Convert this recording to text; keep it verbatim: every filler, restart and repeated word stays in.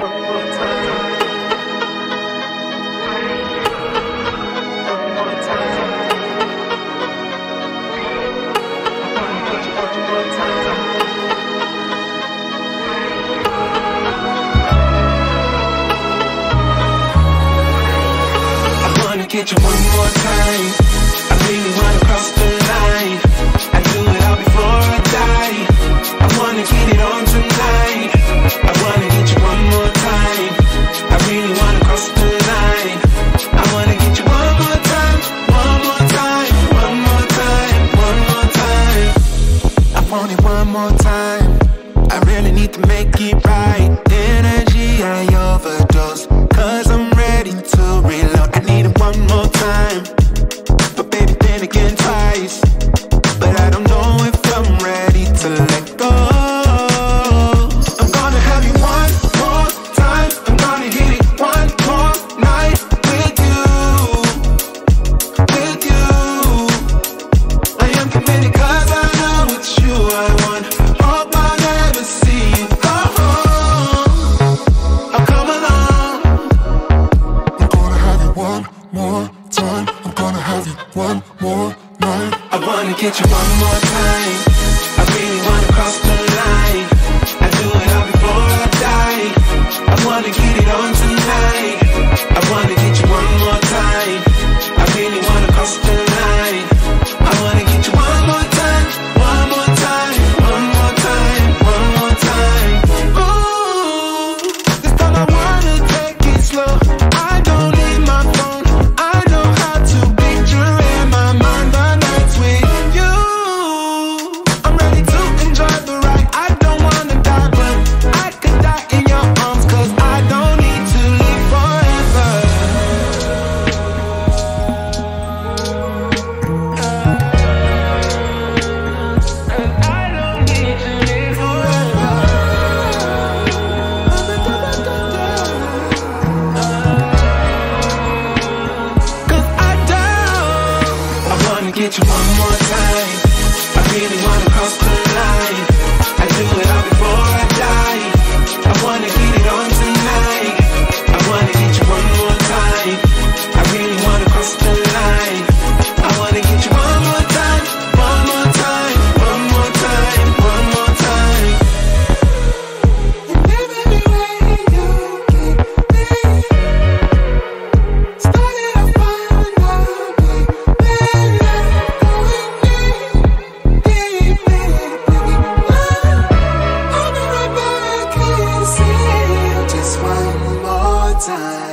Get you one more time. I really wanna cross the line. I do it all before I die. I wanna get it on tonight. I wanna get you one more time. I really wanna cross the line. I wanna get you one more time, one more time, one more time, one more time. I want it one more time. I really need to make it right. Energy I overdose, cause I'm ready to reload. I need it one more time, but baby then again twice. But I don't know if I'm ready to let go. I'm gonna have you one more time. I'm gonna hit it one more night with you, with you. I am committed cause I know it's you I want. Hope I never see you go home. I'll come along. I'm gonna have you one more time. I'm gonna have you one more night. I wanna get you one more time. I really wanna cross the line. I do it all before I die. I wanna get it on tonight. I wanna get you one more time. I really wanna cross the line. I wanna get you one more time, one more time, one more time, one more time. Ooh, this time I wanna take it slow. I don't need my phone. I know how to picture in my mind the nights with you. I'm ready to enjoy the ride. I don't wanna die, but I could die in your arms, cause I don't need to live forever. I don't need to live forever. Cause I don't. I wanna get you one more time. I really wanna cross the line. I do it all before I die. I wanna get it on tonight. I wanna get you one more time. I really wanna cross the line. I wanna get you one more time, one more time, one more time, one more time. And every way you keep me started off fine, now we then left going deep, deep, baby. I'll be right back and see you just one more time.